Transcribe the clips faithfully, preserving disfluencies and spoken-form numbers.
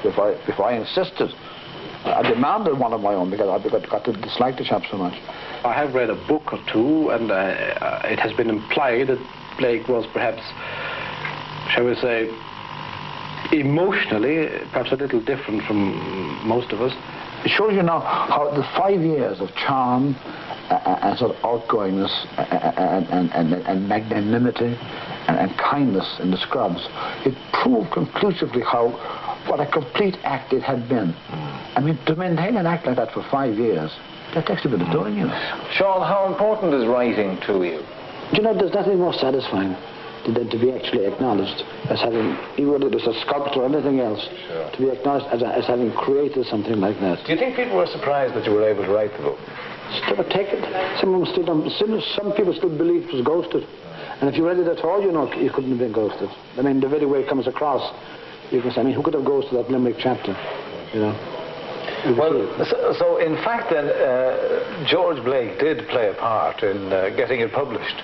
if I, if I insisted, I demanded one of my own because I got, got to dislike the chap so much. I have read a book or two, and uh, uh, it has been implied that Blake was perhaps, shall we say, emotionally, perhaps a little different from most of us. It shows you now how the five years of charm uh, and sort of outgoingness and, and, and, and magnanimity and, and kindness in the Scrubs, it proved conclusively how, what a complete act it had been. I mean, to maintain an act like that for five years, that takes a bit of doing, you know. Sean, how important is writing to you? Do you know, there's nothing more satisfying than to be actually acknowledged as having, even whether it was a sculptor or anything else, sure. to be acknowledged as, as having created something like that. Do you think people were surprised that you were able to write the book? Still take it. Some of them still don't, still, some people still believe it was ghosted. And if you read it at all, you know you couldn't have been ghosted. I mean, the very way it comes across, you can say, I mean, who could have ghosted that Limerick chapter, you know? Well, so, so in fact then, uh, George Blake did play a part in uh, getting it published.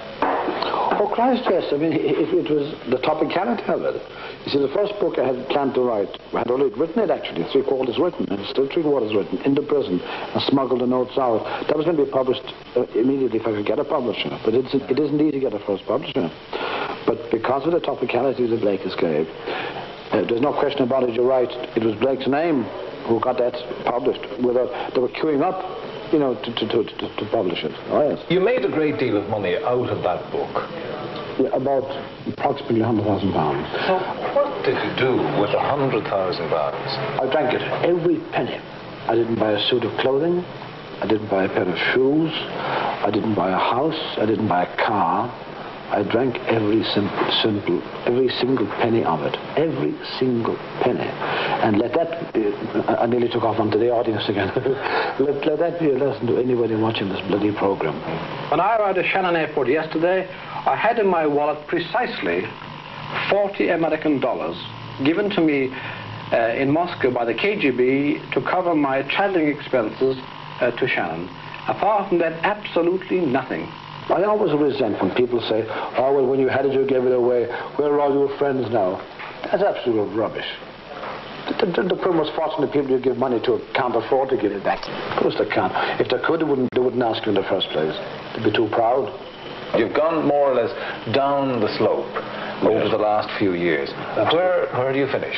Oh, Christ, yes. I mean, it, it was the topicality of it. You see, the first book I had planned to write, I had already written it, actually, three quarters written, and still three quarters written, into prison, and smuggled the notes out. That was going to be published uh, immediately if I could get a publisher. But it's, it isn't easy to get a first publisher. But because of the topicality of the Blake escape, uh, there's no question about it, you're right, it was Blake's name who got that published. Without, they were queuing up, you know, to, to, to, to, to publish it. Oh, yes. You made a great deal of money out of that book. Yeah, about approximately one hundred thousand pounds. So what did you do with one hundred thousand pounds? I drank it, every penny. I didn't buy a suit of clothing. I didn't buy a pair of shoes. I didn't buy a house. I didn't buy a car. I drank every simple, simple, every single penny of it. Every single penny. And let that, uh, I nearly took off onto the audience again. let, let that be a lesson to anybody watching this bloody program. When I arrived at Shannon Airport yesterday, I had in my wallet precisely forty American dollars given to me uh, in Moscow by the K G B to cover my traveling expenses uh, to Shannon. Apart from that, absolutely nothing. I always resent when people say, oh, well, when you had it, you gave it away. Where are all your friends now? That's absolute rubbish. The, the, the poor, most fortunate people you give money to can't afford to give it back. Of course they can't. If they could, they wouldn't, they wouldn't ask you in the first place. They'd be too proud. You've gone more or less down the slope over yes. the last few years. Where, where do you finish?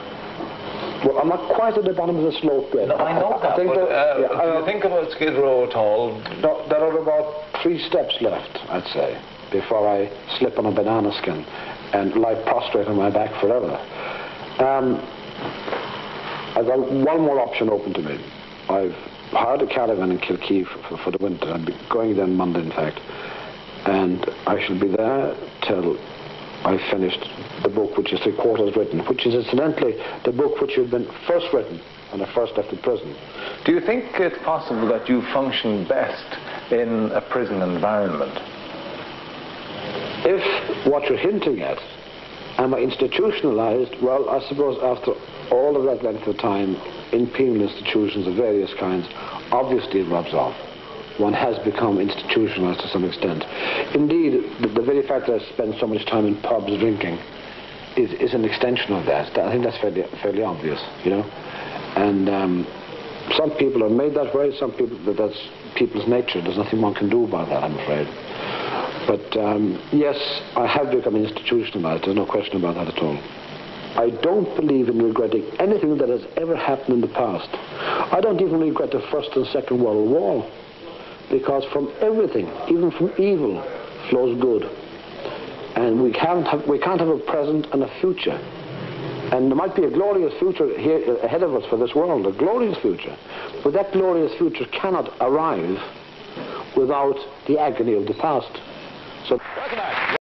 Well, I'm not quite at the bottom of the slope yet. No, I know I, that, I think but that, uh, yeah, do I, you think about Skid Row at all? No, there are about three steps left, I'd say, before I slip on a banana skin and lie prostrate on my back forever. Um, I've got one more option open to me. I've hired a caravan in Kilkee for, for the winter. I'm going there on Monday, in fact. And I shall be there till I finished the book, which is three quarters written, which is incidentally the book which had been first written when I first left the prison. Do you think it's possible that you function best in a prison environment? If what you're hinting at, am I institutionalized? Well, I suppose after all of that length of time in penal institutions of various kinds, obviously it rubs off. One has become institutionalized to some extent. Indeed, the, the very fact that I spend so much time in pubs drinking is, is an extension of that. I think that's fairly, fairly obvious, you know. And um, some people are made that way, some people, that's people's nature. There's nothing one can do about that, I'm afraid. But um, yes, I have become institutionalized, there's no question about that at all. I don't believe in regretting anything that has ever happened in the past. I don't even regret the First and Second World War. Because from everything, even from evil, flows good. And we can't have, we can't have a present and a future. And there might be a glorious future here ahead of us for this world, a glorious future. But that glorious future cannot arrive without the agony of the past. So.